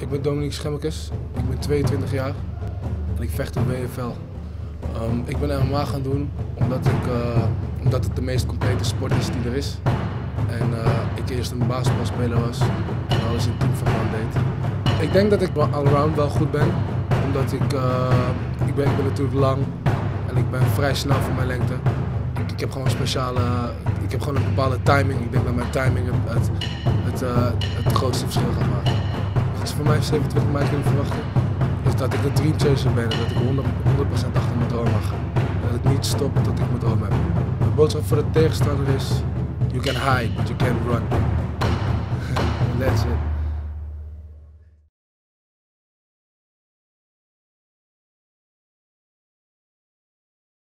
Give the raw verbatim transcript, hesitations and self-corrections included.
Ik ben Dominique Schemmekes, ik ben tweeëntwintig jaar en ik vecht op W F L. Um, ik ben M M A gaan doen omdat, ik, uh, omdat het de meest complete sport is die er is. En uh, ik eerst een basketbalspeler was en alles in teamverband deed. Ik denk dat ik allround wel goed ben, omdat ik, uh, ik, ben, ik ben natuurlijk lang en ik ben vrij snel voor mijn lengte. Ik, ik heb gewoon een speciale, ik heb gewoon een bepaalde timing. Ik denk dat mijn timing het, het, het, uh, het grootste verschil gaat maken. Wat ze van mij zevenentwintig mei kunnen verwachten, is dat ik een dream chaser ben en dat ik honderd procent achter mijn droom mag. En dat ik niet stop tot ik mijn droom heb. De boodschap voor de tegenstander is, you can hide, but you can't run. That's it.